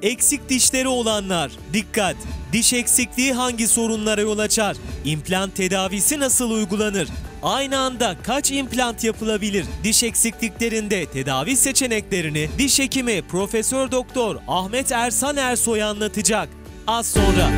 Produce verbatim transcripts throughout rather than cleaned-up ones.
Eksik dişleri olanlar. Dikkat! Diş eksikliği hangi sorunlara yol açar? İmplant tedavisi nasıl uygulanır? Aynı anda kaç implant yapılabilir? Diş eksikliklerinde tedavi seçeneklerini diş hekimi Profesör Doktor Ahmet Ersan Ersoy anlatacak. Az sonra.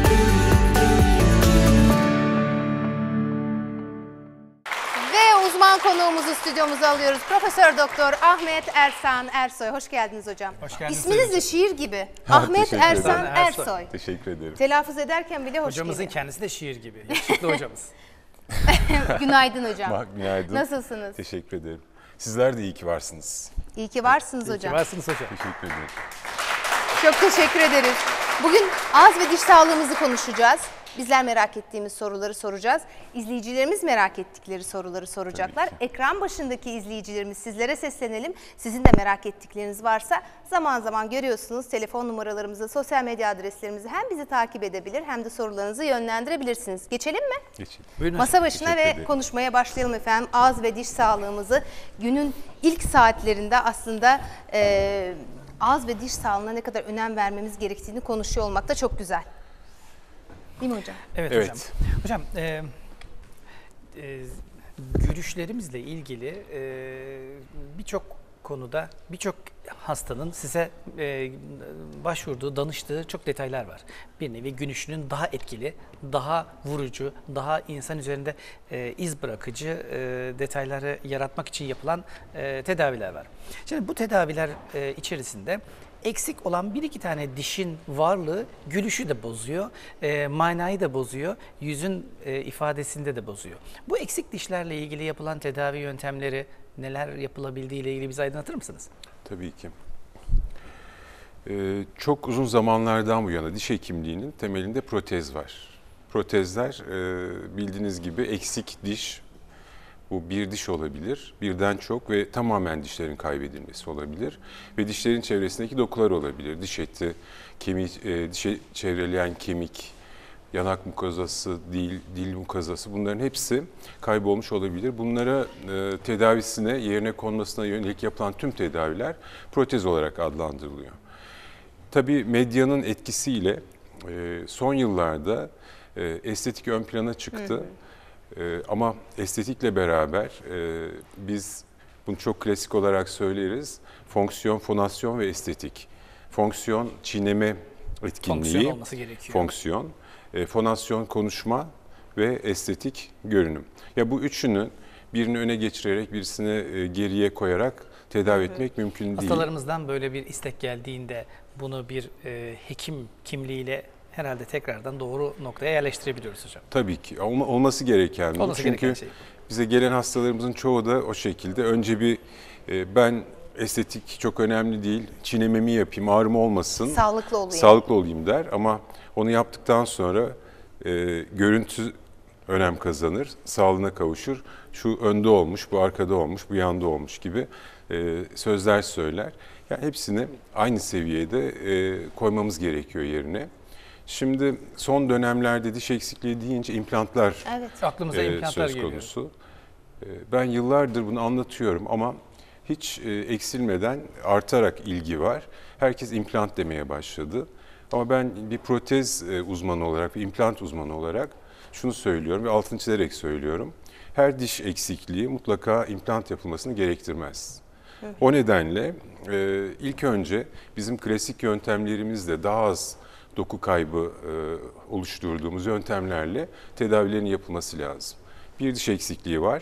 Uzman konuğumuzu stüdyomuza alıyoruz. Profesör Doktor Ahmet Ersan Ersoy. Hoş geldiniz hocam. Hoş geldiniz. İsminiz de şiir gibi. Ahmet Ersan Ersoy. Ersoy. Teşekkür ederim. Telaffuz ederken bile hoş Hocamızın geliyor. kendisi de şiir gibi. Yakışıklı hocamız. Günaydın hocam. Bak, günaydın. Nasılsınız? Teşekkür ederim. Sizler de iyi ki varsınız. İyi ki varsınız İyi hocam. ki varsınız hocam. Teşekkür ederim. Çok teşekkür ederiz. Bugün ağız ve diş sağlığımızı konuşacağız. Bizler merak ettiğimiz soruları soracağız. İzleyicilerimiz merak ettikleri soruları soracaklar. Ekran başındaki izleyicilerimiz, sizlere seslenelim. Sizin de merak ettikleriniz varsa zaman zaman görüyorsunuz telefon numaralarımızı, sosyal medya adreslerimizi hem bizi takip edebilir hem de sorularınızı yönlendirebilirsiniz. Geçelim mi? Geçelim. Buyurun Masa başına ve ederim. konuşmaya başlayalım efendim. Ağız ve diş sağlığımızı günün ilk saatlerinde aslında e, ağız ve diş sağlığına ne kadar önem vermemiz gerektiğini konuşuyor olmak da çok güzel. Değil mi hocam? Evet, Evet. hocam. Hocam e, e, görüşlerimizle ilgili e, birçok konuda birçok hastanın size e, başvurduğu, danıştığı çok detaylar var. Bir nevi görüşünün daha etkili, daha vurucu, daha insan üzerinde e, iz bırakıcı e, detayları yaratmak için yapılan e, tedaviler var. Şimdi bu tedaviler e, içerisinde eksik olan bir iki tane dişin varlığı gülüşü de bozuyor, e, manayı da bozuyor, yüzün e, ifadesinde de bozuyor. Bu eksik dişlerle ilgili yapılan tedavi yöntemleri, neler yapılabildiği ile ilgili bizi aydınlatır mısınız? Tabii ki. Ee, çok uzun zamanlardan bu yana diş hekimliğinin temelinde protez var. Protezler e, bildiğiniz gibi eksik diş, bu bir diş olabilir, birden çok ve tamamen dişlerin kaybedilmesi olabilir. Ve dişlerin çevresindeki dokular olabilir. Diş eti, kemik, e, dişe çevreleyen kemik, yanak mukozası, dil, dil mukozası bunların hepsi kaybolmuş olabilir. Bunlara e, tedavisine, yerine konmasına yönelik yapılan tüm tedaviler protez olarak adlandırılıyor. Tabii medyanın etkisiyle e, son yıllarda e, estetik ön plana çıktı. Hı hı. Ee, ama estetikle beraber e, biz bunu çok klasik olarak söyleriz. Fonksiyon, fonasyon ve estetik. Fonksiyon, çiğneme etkinliği. Fonksiyon olması gerekiyor. Fonksiyon, e, fonasyon, konuşma ve estetik görünüm. Ya bu üçünün birini öne geçirerek birisini e, geriye koyarak tedavi hı hı. etmek mümkün değil. Hastalarımızdan böyle bir istek geldiğinde bunu bir e, hekim kimliğiyle herhalde tekrardan doğru noktaya yerleştirebiliyoruz hocam. Tabii ki. Olma, olması gereken bu. Olması Çünkü gereken şey. bize gelen hastalarımızın çoğu da o şekilde. Önce bir e, ben estetik çok önemli değil, çiğnememi yapayım, ağrım olmasın. Sağlıklı olayım. Sağlıklı olayım der ama onu yaptıktan sonra e, görüntü önem kazanır, sağlığına kavuşur. Şu önde olmuş, bu arkada olmuş, bu yanda olmuş gibi e, sözler söyler. Yani hepsini aynı seviyede e, koymamız gerekiyor yerine. Şimdi son dönemlerde diş eksikliği deyince implantlar evet. Aklımıza e, implantlar söz geliyor. konusu. E, ben yıllardır bunu anlatıyorum ama hiç e, eksilmeden artarak ilgi var. Herkes implant demeye başladı. Ama ben bir protez e, uzmanı olarak, bir implant uzmanı olarak şunu söylüyorum ve altını çizerek söylüyorum. Her diş eksikliği mutlaka implant yapılmasını gerektirmez. Hı hı. O nedenle e, ilk önce bizim klasik yöntemlerimizle daha az doku kaybı e, oluşturduğumuz yöntemlerle tedavilerin yapılması lazım. Bir diş eksikliği var.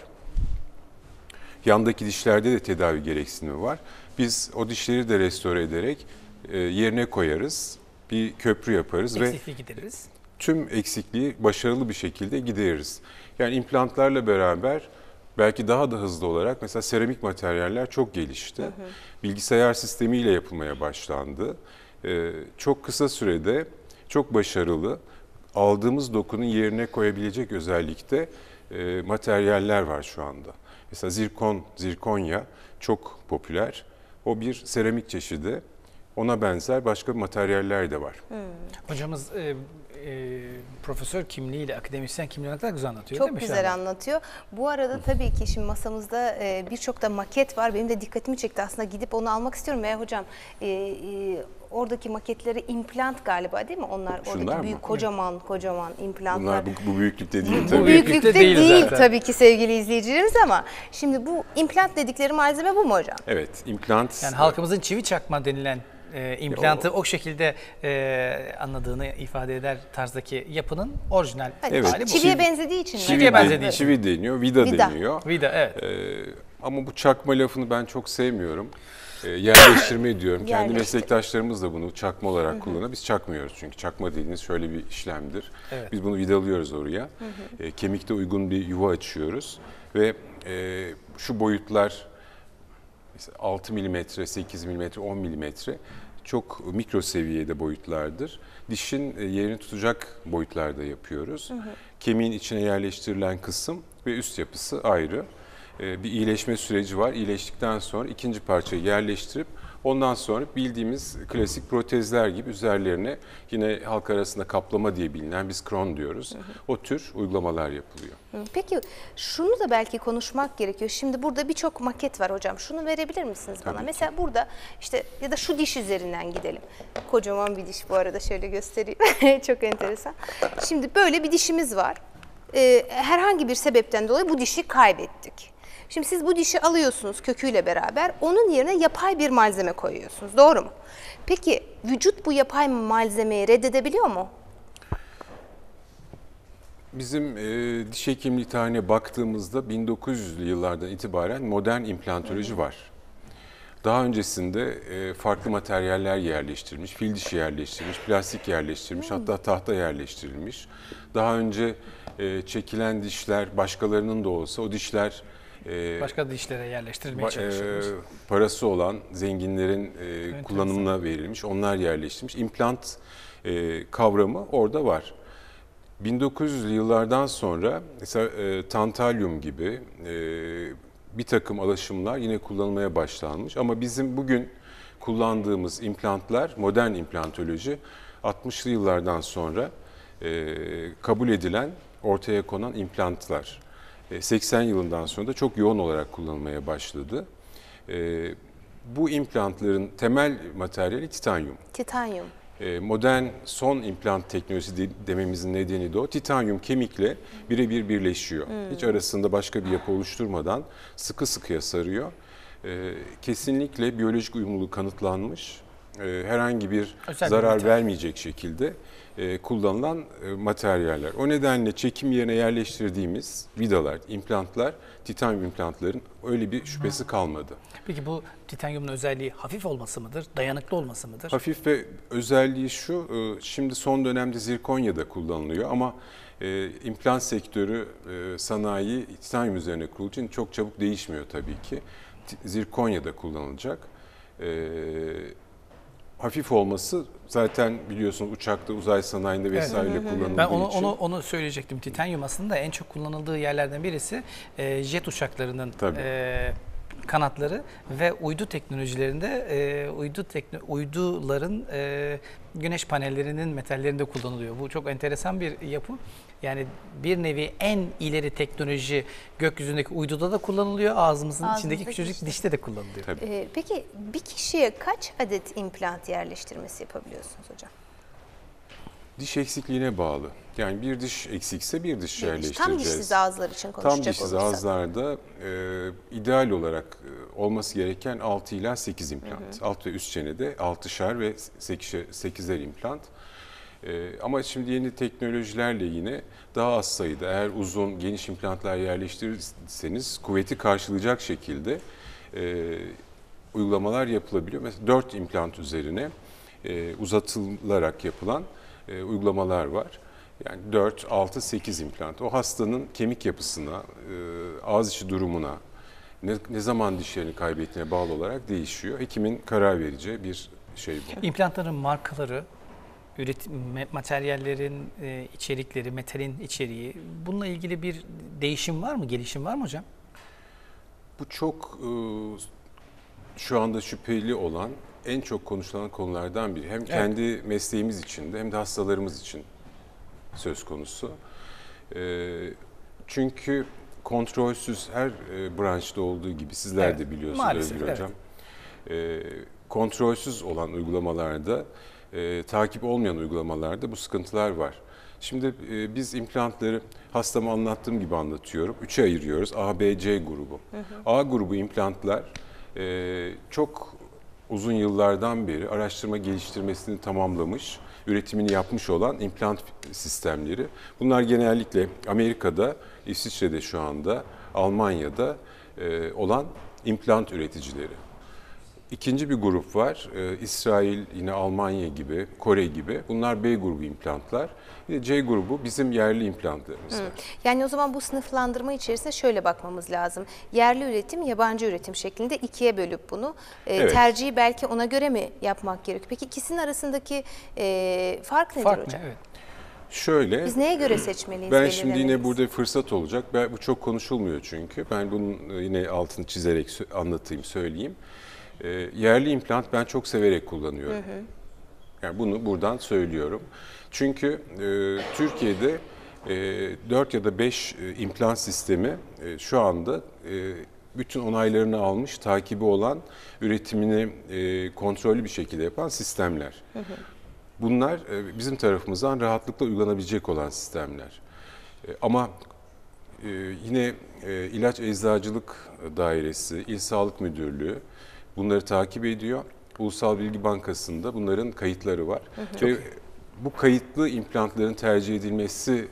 Yandaki dişlerde de tedavi gereksinimi var. Biz o dişleri de restore ederek e, yerine koyarız. Bir köprü yaparız Eksikliği ve gideririz. Tüm eksikliği başarılı bir şekilde gideririz. Yani implantlarla beraber belki daha da hızlı olarak mesela seramik materyaller çok gelişti. Hı hı. Bilgisayar sistemiyle yapılmaya başlandı. Ee, çok kısa sürede çok başarılı, aldığımız dokunun yerine koyabilecek özellikte e, materyaller var şu anda. Mesela zirkon, zirkonya çok popüler. O bir seramik çeşidi. Ona benzer başka materyaller de var. Hmm. Hocamız e, e, profesör kimliğiyle, akademisyen kimliğiyle ne kadar güzel anlatıyor Çok değil mi güzel Şahin? anlatıyor. Bu arada tabii ki şimdi masamızda e, birçok da maket var. Benim de dikkatimi çekti. Aslında gidip onu almak istiyorum. Veya hocam e, e, oradaki maketleri implant galiba değil mi? Onlar Şunlar oradaki mı? büyük kocaman kocaman implantlar. Bunlar bu, bu büyüklükte değil Bu tabii. büyüklükte büyüklükte değil, değil zaten. tabii ki sevgili izleyicilerimiz ama şimdi bu implant dedikleri malzeme bu mu hocam? Evet, implant. Yani halkımızın çivi çakma denilen e, implantı o, o şekilde e, anladığını ifade eder tarzdaki yapının orijinal Hani Evet. hali bu. çiviye Çivi- benzediği için mi? Çiviye Çivi, benzediği de, için. çivi deniyor, vida, Vida. deniyor. Vida, evet. Ee, ama bu çakma lafını ben çok sevmiyorum. Ee, yerleştirme diyorum. Kendi Yerleştir. meslektaşlarımız da bunu çakma olarak kullanıyor. Biz çakmıyoruz çünkü çakma dediğiniz şöyle bir işlemdir. Evet. Biz bunu vidalıyoruz oraya. Ee, kemikte uygun bir yuva açıyoruz ve e, şu boyutlar mesela altı milimetre, sekiz milimetre, on milimetre çok mikro seviyede boyutlardır. Dişin e, yerini tutacak boyutlarda yapıyoruz. Kemiğin içine yerleştirilen kısım ve üst yapısı ayrı. E, Bir iyileşme süreci var. İyileştikten sonra ikinci parçayı yerleştirip ondan sonra bildiğimiz klasik protezler gibi üzerlerine yine halk arasında kaplama diye bilinen biz kron diyoruz. O tür uygulamalar yapılıyor. Peki şunu da belki konuşmak gerekiyor. Şimdi burada birçok maket var hocam. Şunu verebilir misiniz bana? Tabii ki. Mesela burada işte ya da şu diş üzerinden gidelim. Kocaman bir diş bu arada, şöyle göstereyim. Çok enteresan. Şimdi böyle bir dişimiz var. Ee, herhangi bir sebepten dolayı bu dişi kaybettik. Şimdi siz bu dişi alıyorsunuz köküyle beraber. Onun yerine yapay bir malzeme koyuyorsunuz. Doğru mu? Peki vücut bu yapay malzemeyi reddedebiliyor mu? Bizim e, diş hekimliği tarihine baktığımızda bin dokuz yüzlü yıllardan itibaren modern implantoloji var. Daha öncesinde e, farklı materyaller yerleştirilmiş, fil dişi yerleştirilmiş, plastik yerleştirilmiş, hatta tahta yerleştirilmiş. Daha önce e, çekilen dişler başkalarının da olsa o dişler e, Başka dişlere yerleştirilmeye Ba- çalışıyoruz. e, parası olan zenginlerin e, kullanımına verilmiş, onlar yerleştirilmiş. İmplant e, kavramı orada var. bin dokuz yüzlü yıllardan sonra mesela e, tantalyum gibi e, bir takım alaşımlar yine kullanılmaya başlanmış. Ama bizim bugün kullandığımız implantlar, modern implantoloji altmışlı yıllardan sonra e, kabul edilen, ortaya konan implantlar. seksen yılından sonra da çok yoğun olarak kullanılmaya başladı. E, bu implantların temel materyali titanyum. Titanyum. E, modern son implant teknolojisi de, dememizin nedeni de o. Titanyum kemikle birebir birleşiyor. Hiç arasında başka bir yapı oluşturmadan sıkı sıkıya sarıyor. E, kesinlikle biyolojik uyumluluğu kanıtlanmış. E, herhangi bir Özel bir zarar materyal. vermeyecek şekilde e, kullanılan e, materyaller. O nedenle çekim yerine yerleştirdiğimiz vidalar, implantlar, titanyum implantların öyle bir şüphesi kalmadı. Peki bu titanyumun özelliği hafif olması mıdır, dayanıklı olması mıdır? Hafif ve özelliği şu, e, şimdi son dönemde zirkonya'da kullanılıyor ama e, implant sektörü, e, sanayi titanyum üzerine kurulduğu için çok çabuk değişmiyor tabii ki. T- Zirkonya'da kullanılacak. E, hafif olması zaten biliyorsunuz uçakta, uzay sanayinde vesaire kullanıldığı Ben onu için. onu onu söyleyecektim. Titanyum aslında en çok kullanıldığı yerlerden birisi e, jet uçaklarının Tabii. e, kanatları ve uydu teknolojilerinde e, uydu tekno, uyduların e, güneş panellerinin metallerinde kullanılıyor. Bu çok enteresan bir yapı. Yani bir nevi en ileri teknoloji gökyüzündeki uyduda da kullanılıyor. Ağzımızın Ağzımızdaki içindeki küçücük dişte. dişte de kullanılıyor. Tabii. Ee, peki bir kişiye kaç adet implant yerleştirmesi yapabiliyorsunuz hocam? Diş eksikliğine bağlı. Yani bir diş eksikse bir diş Bir diş. yerleştireceğiz. Tam dişsiz ağızlar için konuşacak Tam dişsiz olursak. ağızlarda e, ideal olarak e, olması gereken altı ila sekiz implant. Alt ve üst çenede altışar ve sekizer implant. E, ama şimdi yeni teknolojilerle yine daha az sayıda, eğer uzun geniş implantlar yerleştirirseniz kuvveti karşılayacak şekilde e, uygulamalar yapılabiliyor. Mesela dört implant üzerine e, uzatılarak yapılan e, uygulamalar var. Yani dört, altı, sekiz implant. O hastanın kemik yapısına, e, ağız içi durumuna, ne, ne zaman dişlerini kaybettiğine bağlı olarak değişiyor. Hekimin karar vereceği bir şey bu. İmplantların markaları, üretim materyallerin e, içerikleri, metalin içeriği, bununla ilgili bir değişim var mı, gelişim var mı hocam? Bu çok e, şu anda şüpheli olan, en çok konuşulan konulardan biri. Hem kendi mesleğimiz için de hem de hastalarımız için söz konusu. Çünkü kontrolsüz her branşta olduğu gibi sizler evet, de biliyorsunuz maalesef, Özgür Hocam. Evet. Kontrolsüz olan uygulamalarda, takip olmayan uygulamalarda bu sıkıntılar var. Şimdi e, biz implantları hastama anlattığım gibi anlatıyorum. Üçe ayırıyoruz. A, B, C grubu. Hı hı. A grubu implantlar e, çok uzun yıllardan beri araştırma geliştirmesini tamamlamış, üretimini yapmış olan implant sistemleri. Bunlar genellikle Amerika'da, İsviçre'de şu anda, Almanya'da e, olan implant üreticileri. İkinci bir grup var. Ee, İsrail, yine Almanya gibi, Kore gibi. Bunlar B grubu implantlar. Bir de C grubu bizim yerli implantlarımız var. Yani o zaman bu sınıflandırma içerisinde şöyle bakmamız lazım. Yerli üretim, yabancı üretim şeklinde ikiye bölüp bunu. Ee, evet. Tercihi belki ona göre mi yapmak gerekiyor? Peki ikisinin arasındaki e, fark nedir fark hocam? Ne? Evet. Şöyle, biz neye göre seçmeliyiz? Ben şimdi yine burada fırsat olacak. Ben, bu çok konuşulmuyor çünkü. Ben bunun yine altını çizerek anlatayım, söyleyeyim. E, yerli implant ben çok severek kullanıyorum. Hı hı. Yani bunu buradan söylüyorum. Çünkü e, Türkiye'de e, dört ya da beş e, implant sistemi e, şu anda e, bütün onaylarını almış, takibi olan, üretimini e, kontrollü bir şekilde yapan sistemler. Hı hı. Bunlar e, bizim tarafımızdan rahatlıkla uygulanabilecek olan sistemler. E, ama e, yine e, İlaç Eczacılık Dairesi, İl Sağlık Müdürlüğü bunları takip ediyor. Ulusal Bilgi Bankası'nda bunların kayıtları var. Hı hı. Ve bu kayıtlı implantların tercih edilmesi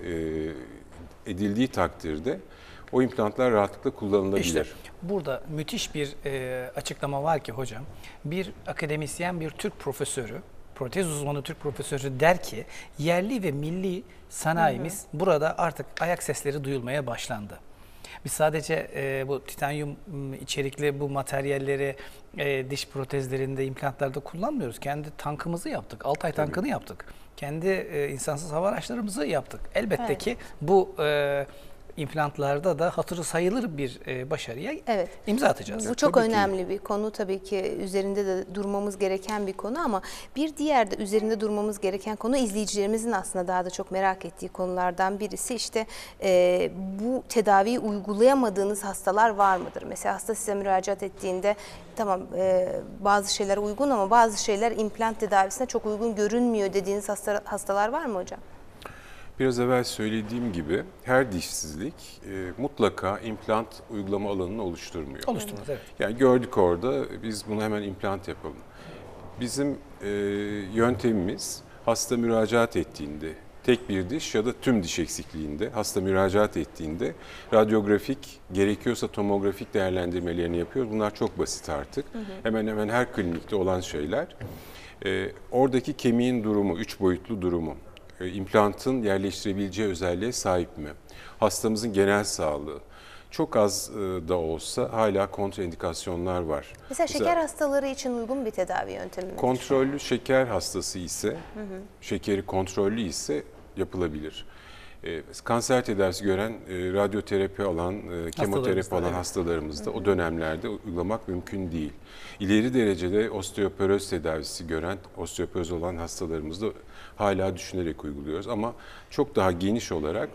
e, edildiği takdirde o implantlar rahatlıkla kullanılabilir. İşte burada müthiş bir e, açıklama var ki hocam, bir akademisyen, bir Türk profesörü, protez uzmanı Türk profesörü der ki yerli ve milli sanayimiz hı hı. burada artık ayak sesleri duyulmaya başlandı. Biz sadece e, bu titanyum içerikli bu materyalleri e, diş protezlerinde, implantlarda kullanmıyoruz. Kendi tankımızı yaptık. Altay Tabii. tankını yaptık. Kendi e, insansız hava araçlarımızı yaptık. Elbette evet. ki bu e, implantlarda da hatırı sayılır bir e, başarıya evet. imza atacağız. Bu çok tabii önemli ki. bir konu, tabii ki üzerinde de durmamız gereken bir konu, ama bir diğer de üzerinde durmamız gereken konu, izleyicilerimizin aslında daha da çok merak ettiği konulardan birisi, işte e, bu tedaviyi uygulayamadığınız hastalar var mıdır? Mesela hasta size müracaat ettiğinde tamam e, bazı şeyler uygun ama bazı şeyler implant tedavisine çok uygun görünmüyor dediğiniz hasta, hastalar var mı hocam? Biraz evvel söylediğim gibi her dişsizlik e, mutlaka implant uygulama alanını oluşturmuyor. Oluşturmaz, evet. Yani gördük orada, biz bunu hemen implant yapalım. Bizim e, yöntemimiz hasta müracaat ettiğinde, tek bir diş ya da tüm diş eksikliğinde hasta müracaat ettiğinde radyografik, gerekiyorsa tomografik değerlendirmelerini yapıyoruz. Bunlar çok basit artık. Hı hı. Hemen hemen her klinikte olan şeyler. E, oradaki kemiğin durumu, üç boyutlu durumu, implantın yerleştirebileceği özelliğe sahip mi? Hastamızın genel sağlığı. Çok az da olsa hala kontraindikasyonlar var. Mesela şeker Mesela, hastaları için uygun bir tedavi yöntemi mi? Kontrollü şeker hastası ise, hı hı. şekeri kontrollü ise yapılabilir. E, kanser tedavisi gören, e, radyoterapi alan, e, kemoterapi alan evet. hastalarımızda hı hı. o dönemlerde uygulamak mümkün değil. İleri derecede osteoporoz tedavisi gören, osteoporoz olan hastalarımızda hala düşünerek uyguluyoruz. Ama çok daha geniş olarak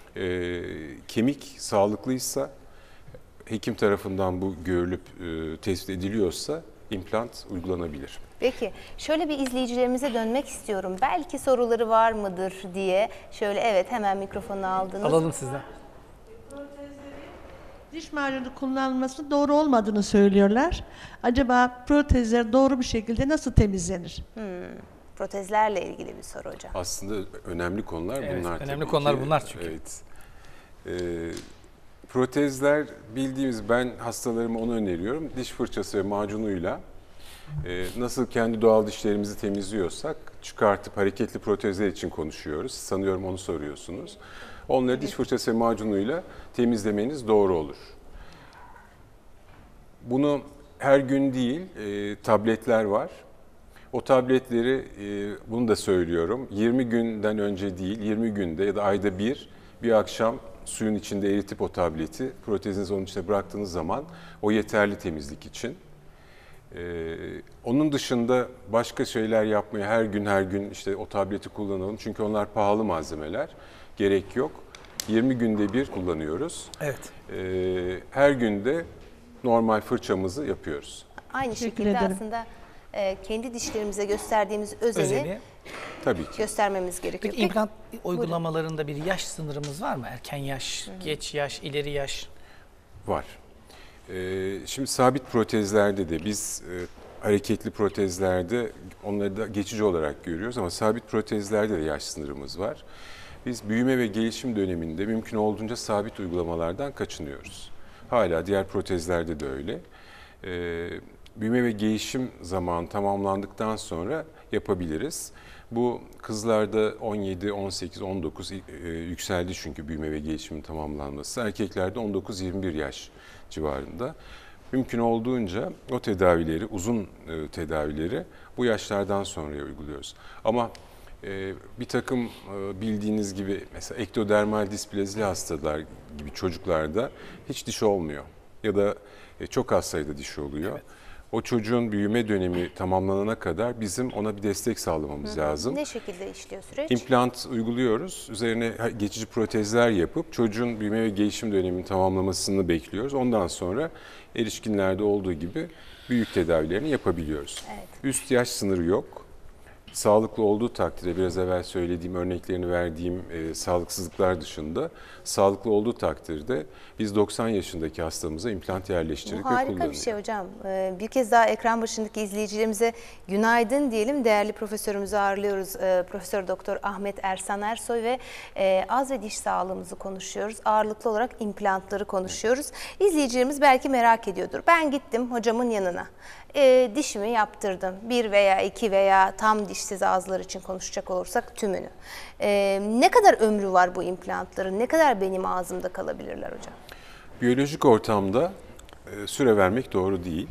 e, kemik sağlıklıysa, hekim tarafından bu görülüp e, tespit ediliyorsa implant uygulanabilir. Peki, şöyle bir izleyicilerimize dönmek istiyorum. Belki soruları var mıdır diye. Şöyle, evet, hemen mikrofonu aldınız. Alalım sizden. Diş macunu kullanılması doğru olmadığını söylüyorlar. Acaba protezler doğru bir şekilde nasıl temizlenir? Hmm. Protezlerle ilgili bir soru hocam. Aslında önemli konular evet, bunlar. Önemli konular ki. bunlar çünkü. Evet. Ee, protezler bildiğimiz, ben hastalarıma onu öneriyorum. Diş fırçası ve macunuyla e, nasıl kendi doğal dişlerimizi temizliyorsak çıkartıp hareketli protezler için konuşuyoruz. Sanıyorum onu soruyorsunuz. Onları evet. diş fırçası ve macunuyla temizlemeniz doğru olur. Bunu her gün değil, e, tabletler var. O tabletleri, bunu da söylüyorum, yirmi günden önce değil, yirmi günde ya da ayda bir, bir akşam suyun içinde eritip o tableti protezinizi onun içine bıraktığınız zaman o yeterli temizlik için. Ee, onun dışında başka şeyler yapmaya her gün her gün işte o tableti kullanalım. Çünkü onlar pahalı malzemeler. Gerek yok. yirmi günde bir kullanıyoruz. Evet. Ee, her günde normal fırçamızı yapıyoruz. Aynı Teşekkür şekilde ederim. aslında e, kendi dişlerimize gösterdiğimiz özeni, Özeni. Tabii ki. göstermemiz gerekiyor. Peki implant uygulamalarında bir yaş sınırımız var mı? Erken yaş, geç yaş, ileri yaş? Var. Ee, şimdi sabit protezlerde de biz e, hareketli protezlerde onları da geçici olarak görüyoruz ama sabit protezlerde de yaş sınırımız var. Biz büyüme ve gelişim döneminde mümkün olduğunca sabit uygulamalardan kaçınıyoruz. Hala diğer protezlerde de öyle. Ee, büyüme ve gelişim zamanı tamamlandıktan sonra yapabiliriz. Bu kızlarda on yedi, on sekiz, on dokuz e, yükseldi çünkü büyüme ve gelişimin tamamlanması. Erkeklerde on dokuz yirmi bir yaş civarında. Mümkün olduğunca o tedavileri, uzun e, tedavileri bu yaşlardan sonra uyguluyoruz. Ama e, bir takım e, bildiğiniz gibi mesela ektodermal displazili hastalar gibi çocuklarda hiç diş olmuyor. Ya da e, çok az sayıda diş oluyor. Evet. O çocuğun büyüme dönemi tamamlanana kadar bizim ona bir destek sağlamamız Hı-hı. lazım. Ne şekilde işliyor süreç? İmplant uyguluyoruz. Üzerine geçici protezler yapıp çocuğun büyüme ve gelişim dönemini tamamlamasını bekliyoruz. Ondan sonra erişkinlerde olduğu gibi büyük tedavilerini yapabiliyoruz. Evet. Üst yaş sınırı yok. Sağlıklı olduğu takdirde biraz evvel söylediğim örneklerini verdiğim e, sağlıksızlıklar dışında sağlıklı olduğu takdirde biz doksan yaşındaki hastamıza implant yerleştirdik Bu ve harika kullanıyoruz. bir şey hocam. Ee, bir kez daha ekran başındaki izleyicilerimize günaydın diyelim. Değerli profesörümüzü ağırlıyoruz. Ee, Profesör Doktor Ahmet Ersan Ersoy ve e, ağız ve diş sağlığımızı konuşuyoruz. Ağırlıklı olarak implantları konuşuyoruz. İzleyicilerimiz belki merak ediyordur. Ben gittim hocamın yanına. E, dişimi yaptırdım. Bir veya iki veya tam dişsiz ağızlar için konuşacak olursak tümünü. E, ne kadar ömrü var bu implantların? Ne kadar benim ağzımda kalabilirler hocam? Biyolojik ortamda e, süre vermek doğru değil.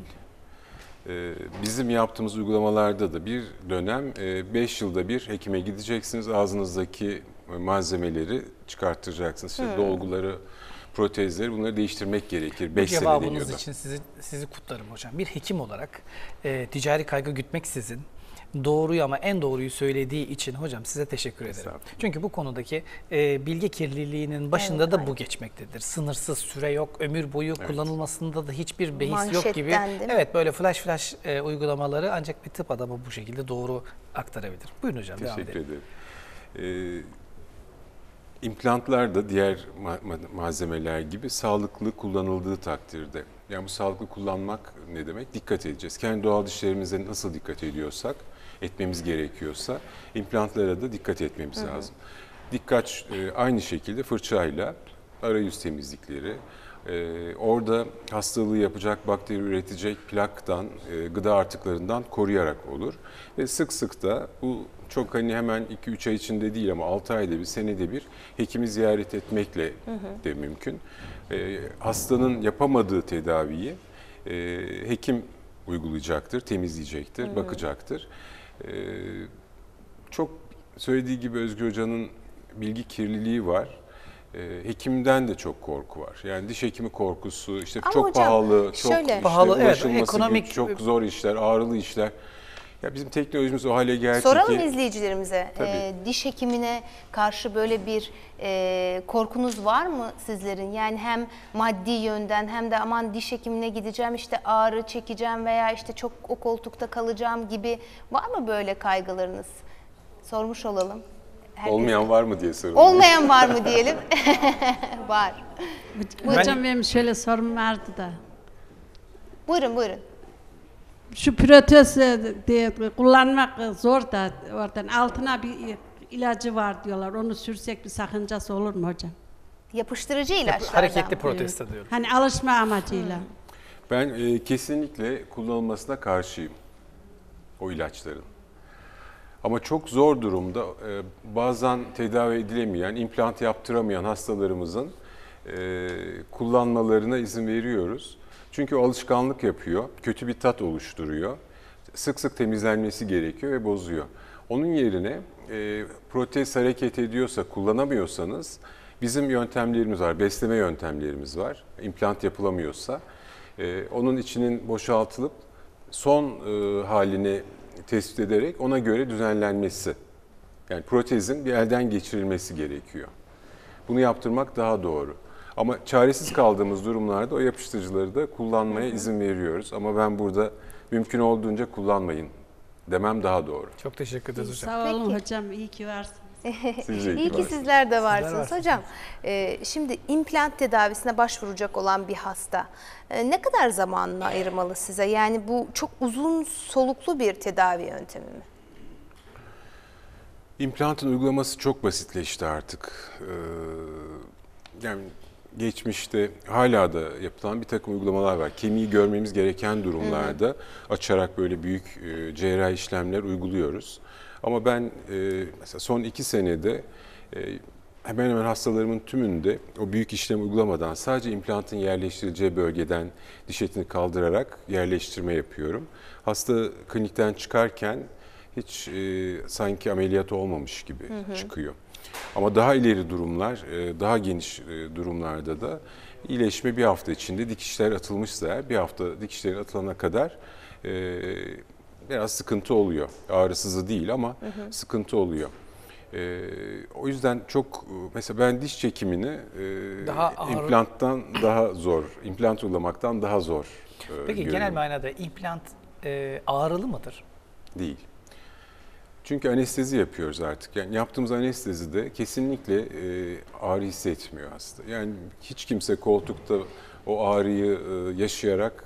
E, bizim yaptığımız uygulamalarda da bir dönem beş e, yılda bir hekime gideceksiniz. Ağzınızdaki malzemeleri çıkarttıracaksınız. İşte hmm. dolguları, protezleri, bunları değiştirmek gerekir. beş sene deniyor da. Cevabınız için sizi, sizi kutlarım hocam. Bir hekim olarak e, ticari kaygı gütmeksizin doğruyu ama en doğruyu söylediği için hocam size teşekkür ederim. Çünkü bu konudaki e, bilgi kirliliğinin başında evet, da aynen. bu geçmektedir. Sınırsız süre yok, ömür boyu evet. kullanılmasında da hiçbir behis Manşetten, yok gibi. Evet, böyle flash flash e, uygulamaları ancak bir tıp adamı bu şekilde doğru aktarabilir. Buyurun hocam. Teşekkür devam ederim. ederim. Ee, İmplantlar da diğer malzemeler gibi sağlıklı kullanıldığı takdirde. Yani bu sağlıklı kullanmak ne demek? Dikkat edeceğiz. Kendi doğal dişlerimize nasıl dikkat ediyorsak, etmemiz gerekiyorsa implantlara da dikkat etmemiz hı hı. lazım. Dikkat aynı şekilde fırçayla arayüz temizlikleri, orada hastalığı yapacak, bakteri üretecek plaktan, gıda artıklarından koruyarak olur. Ve sık sık da bu çok hani hemen iki üç ay içinde değil ama altı ayda bir, senede bir hekimi ziyaret etmekle hı hı. de mümkün. E, hastanın yapamadığı tedaviyi e, hekim uygulayacaktır, temizleyecektir, hı hı. bakacaktır. E, çok söylediği gibi Özgür Hoca'nın bilgi kirliliği var. E, hekimden de çok korku var. Yani diş hekimi korkusu, işte ama çok hocam, pahalı, çok şöyle, işte pahalı, ulaşılması evet, ekonomik, çok zor işler, ağrılı işler. Ya bizim teknolojimiz o hale geldi Soralım ki... izleyicilerimize. E, diş hekimine karşı böyle bir e, korkunuz var mı sizlerin? Yani hem maddi yönden hem de aman diş hekimine gideceğim, işte ağrı çekeceğim veya işte çok o koltukta kalacağım gibi var mı böyle kaygılarınız? Sormuş olalım. Herkes... Olmayan var mı diye soralım. Olmayan var mı diyelim? Var. Hocam ben... benim şöyle sorum vardı da. Buyurun buyurun. Şu protez diye kullanmak zor da oradan altına bir ilacı var diyorlar. Onu sürsek bir sakıncası olur mu hocam? Yapıştırıcı ilaçlardan. Hareketli protez evet. diyorum. Hani alışma amacıyla. Ben e, kesinlikle kullanılmasına karşıyım o ilaçların. Ama çok zor durumda e, bazen tedavi edilemeyen, implant yaptıramayan hastalarımızın e, kullanmalarına izin veriyoruz. Çünkü o alışkanlık yapıyor, kötü bir tat oluşturuyor, sık sık temizlenmesi gerekiyor ve bozuyor. Onun yerine e, protez hareket ediyorsa, kullanamıyorsanız bizim yöntemlerimiz var, besleme yöntemlerimiz var. İmplant yapılamıyorsa e, onun içinin boşaltılıp son e, halini tespit ederek ona göre düzenlenmesi. Yani protezin bir elden geçirilmesi gerekiyor. Bunu yaptırmak daha doğru. Ama çaresiz kaldığımız durumlarda o yapıştırıcıları da kullanmaya izin veriyoruz. Ama ben burada mümkün olduğunca kullanmayın demem daha doğru. Çok teşekkür ederiz hocam. Sağ olun Peki. hocam, iyi ki varsınız. Siz de iyi İyi ki varsınız. sizler de varsınız, varsınız. hocam. Ee, şimdi implant tedavisine başvuracak olan bir hasta e, ne kadar zamanını ayırmalı size? Yani bu çok uzun soluklu bir tedavi yöntemi mi? İmplantın uygulaması çok basitleşti artık. Ee, yani geçmişte hala da yapılan bir takım uygulamalar var. Kemiği görmemiz gereken durumlarda açarak böyle büyük e, cerrahi işlemler uyguluyoruz. Ama ben e, mesela son iki senede e, hemen hemen hastalarımın tümünde o büyük işlemi uygulamadan sadece implantın yerleştirileceği bölgeden diş etini kaldırarak yerleştirme yapıyorum. Hasta klinikten çıkarken hiç e, sanki ameliyat olmamış gibi hı hı. çıkıyor. Ama daha ileri durumlar, e, daha geniş e, durumlarda da iyileşme bir hafta içinde, dikişler atılmışsa eğer bir hafta dikişlerin atılana kadar e, biraz sıkıntı oluyor. Ağrısızı değil ama hı hı. sıkıntı oluyor. E, o yüzden çok, mesela ben diş çekimini e, Daha ağır... implanttan daha zor, implant uygulamaktan daha zor e, Peki görüyorum. genel manada implant e, ağrılı mıdır? Değil. Çünkü anestezi yapıyoruz artık. Yani yaptığımız anestezide kesinlikle e, ağrı hissetmiyor hasta. Yani hiç kimse koltukta o ağrıyı e, yaşayarak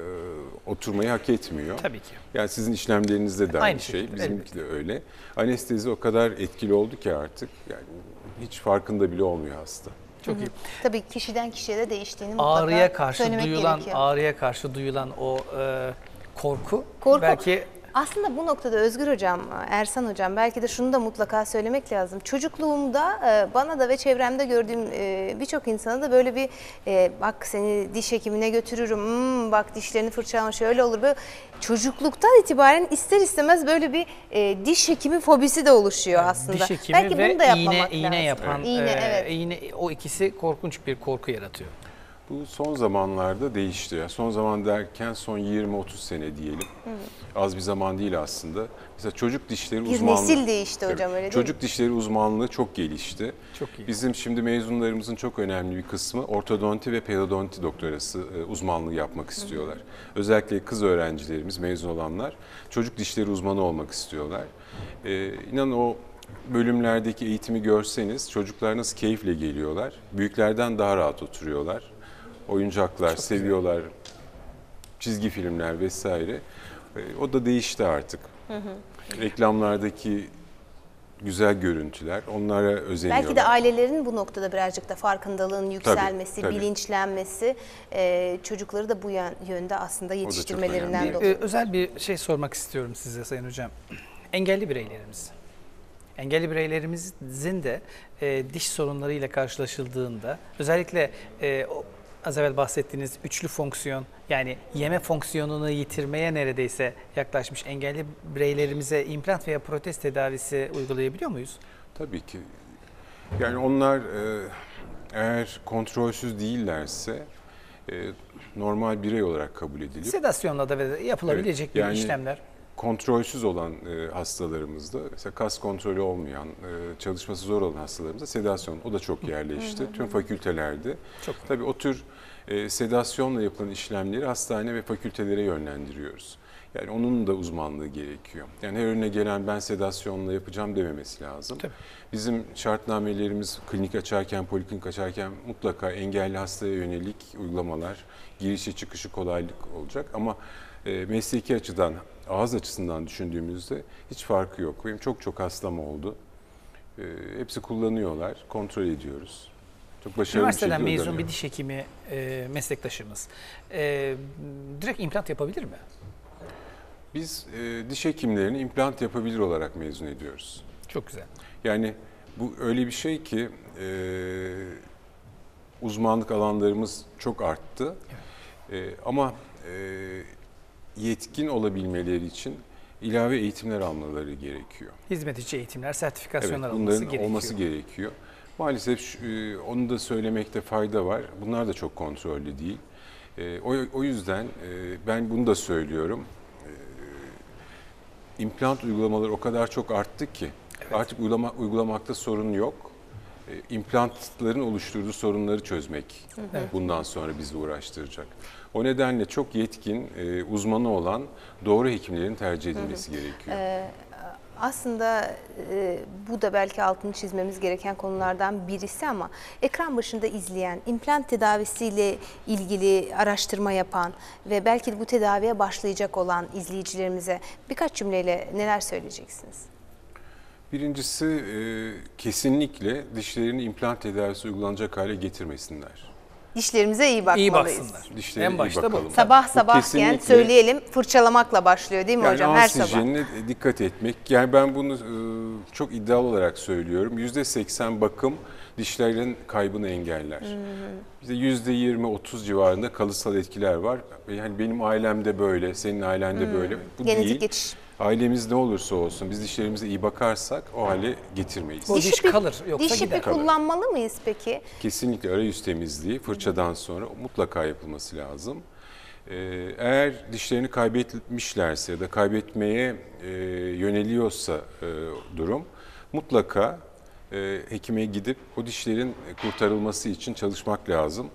e, oturmayı hak etmiyor. Tabii ki. Yani sizin işlemlerinizde de aynı, Aynı şey, şekilde, bizimki de öyle. Anestezi o kadar etkili oldu ki artık yani hiç farkında bile olmuyor hasta. Çok iyi. Tabii kişiden kişiye de değiştiğini mutlaka Ağrıya karşı söylemek duyulan, gerekiyor. ağrıya karşı duyulan o e, korku, Korku. belki Aslında bu noktada Özgür Hocam, Ersan Hocam belki de şunu da mutlaka söylemek lazım. Çocukluğumda bana da ve çevremde gördüğüm birçok insana da böyle bir bak seni diş hekimine götürürüm, hmm, bak dişlerini fırçalama şöyle olur. Böyle çocukluktan itibaren ister istemez böyle bir e, diş hekimi fobisi de oluşuyor aslında. diş hekimi belki ve bunu da yapmamak iğne, iğne lazım. yapan, İğne, e, evet. iğne, o ikisi korkunç bir korku yaratıyor. Bu son zamanlarda değişti. Yani son zaman derken son yirmi otuz sene diyelim. Hı. Az bir zaman değil aslında. Mesela çocuk dişleri Bir uzmanlığı. nesil değişti hocam, öyle değil Çocuk mi? dişleri uzmanlığı çok gelişti. Çok iyi. Bizim şimdi mezunlarımızın çok önemli bir kısmı ortodonti ve periodonti doktorası e, uzmanlığı yapmak istiyorlar. Hı hı. Özellikle kız öğrencilerimiz, mezun olanlar çocuk dişleri uzmanı olmak istiyorlar. Ee, inanın o bölümlerdeki eğitimi görseniz çocuklar nasıl keyifle geliyorlar. Büyüklerden daha rahat oturuyorlar. Oyuncaklar, çok seviyorlar, güzel. Çizgi filmler vesaire. O da değişti artık. Hı hı. Reklamlardaki güzel görüntüler, onlara özeniyorlar. Belki de ailelerin bu noktada birazcık da farkındalığın yükselmesi, tabii, tabii. bilinçlenmesi, e, çocukları da bu yönde aslında yetiştirmelerinden Bir, dolayı. e, özel bir şey sormak istiyorum size Sayın Hocam. Engelli bireylerimiz. Engelli bireylerimizin de e, diş sorunlarıyla karşılaşıldığında özellikle e, o, az evvel bahsettiğiniz üçlü fonksiyon, yani yeme fonksiyonunu yitirmeye neredeyse yaklaşmış engelli bireylerimize implant veya protez tedavisi uygulayabiliyor muyuz? Tabii ki. Yani onlar e, eğer kontrolsüz değillerse e, normal birey olarak kabul edilip Sedasyonla da yapılabilecek evet, bir yani işlemler. Kontrolsüz olan e, hastalarımızda, mesela kas kontrolü olmayan, e, çalışması zor olan hastalarımızda sedasyon, o da çok yerleşti. Tüm fakültelerde. Çok Tabii o tür e, sedasyonla yapılan işlemleri hastane ve fakültelere yönlendiriyoruz. Yani onun da uzmanlığı gerekiyor. Yani her önüne gelen ben sedasyonla yapacağım dememesi lazım. Tabii. Bizim şartnamelerimiz klinik açarken, poliklinik açarken mutlaka engelli hastaya yönelik uygulamalar, girişi çıkışı kolaylık olacak ama e, mesleki açıdan, ağız açısından düşündüğümüzde hiç farkı yok. Benim çok çok hastam oldu. E, hepsi kullanıyorlar, kontrol ediyoruz. Çok başarılı bir şekilde Üniversiteden mezun ödeniyor. bir diş hekimi e, meslektaşımız e, direkt implant yapabilir mi? Biz e, diş hekimlerini implant yapabilir olarak mezun ediyoruz. Çok güzel. Yani bu öyle bir şey ki e, uzmanlık alanlarımız çok arttı. Evet. E, ama e, yetkin olabilmeleri için ilave eğitimler almaları gerekiyor. Hizmet içi eğitimler, sertifikasyonlar evet, alması bunların gerekiyor. olması gerekiyor. Maalesef şu, e, onu da söylemekte fayda var. Bunlar da çok kontrollü değil. E, o, o yüzden e, ben bunu da söylüyorum. implant uygulamaları o kadar çok arttı ki artık uygulama, uygulamakta sorun yok. E, implantların oluşturduğu sorunları çözmek Evet. bundan sonra bizi uğraştıracak. O nedenle çok yetkin, e, uzmanı olan doğru hekimlerin tercih edilmesi gerekiyor. Aslında e, bu da belki altını çizmemiz gereken konulardan birisi ama ekran başında izleyen, implant tedavisiyle ilgili araştırma yapan ve belki de bu tedaviye başlayacak olan izleyicilerimize birkaç cümleyle neler söyleyeceksiniz? Birincisi e, kesinlikle dişlerini implant tedavisi uygulanacak hale getirmesinler. Dişlerimize iyi bakmalıyız. İyi baksınlar. Dişlerine En iyi başta bu. bakalım. Sabah Bu sabah kesinlikle- yani söyleyelim, fırçalamakla başlıyor değil mi Yani hocam her ağız sabah? hijyenine dikkat etmek. Yani ben bunu e, çok iddialı olarak söylüyorum. yüzde seksen bakım dişlerin kaybını engeller. İşte yüzde yirmi otuz civarında kalıtsal etkiler var. Yani benim ailemde böyle, senin ailende böyle. Bu Genetik değil. geçiş. Ailemiz ne olursa olsun biz dişlerimize iyi bakarsak o hale getirmeyiz. O diş ipi- kalır, yoksa diş ipi gider. kullanmalı mıyız peki? Kesinlikle arayüz temizliği fırçadan sonra mutlaka yapılması lazım. Ee, eğer dişlerini kaybetmişlerse ya da kaybetmeye e, yöneliyorsa e, durum mutlaka e, hekime gidip o dişlerin kurtarılması için çalışmak lazım.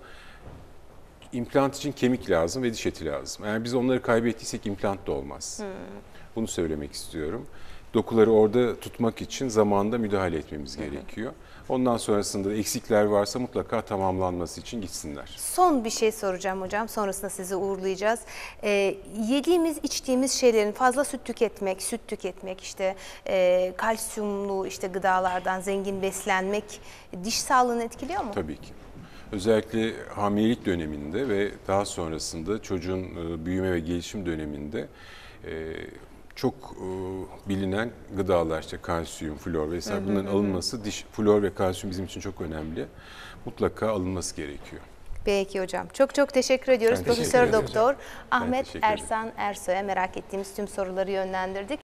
İmplant için kemik lazım ve diş eti lazım. Eğer biz onları kaybettiysek implant da olmaz. Bunu söylemek istiyorum. Dokuları orada tutmak için zamanında müdahale etmemiz gerekiyor. Ondan sonrasında da eksikler varsa mutlaka tamamlanması için gitsinler. Son bir şey soracağım hocam. Sonrasında sizi uğurlayacağız. Ee, yediğimiz, içtiğimiz şeylerin fazla süt tüketmek, süt tüketmek, işte e, kalsiyumlu işte gıdalardan zengin beslenmek diş sağlığını etkiliyor mu? Tabii ki. Özellikle hamilelik döneminde ve daha sonrasında çocuğun e, büyüme ve gelişim döneminde e, çok e, bilinen gıdalar, işte kalsiyum, flor vesaire bunların alınması, diş flor ve kalsiyum bizim için çok önemli. Mutlaka alınması gerekiyor. Peki hocam. Çok çok teşekkür ediyoruz. Ben teşekkür Profesör ederim. Doktor Ahmet teşekkür ederim. Ersan Ersoy'a merak ettiğimiz tüm soruları yönlendirdik.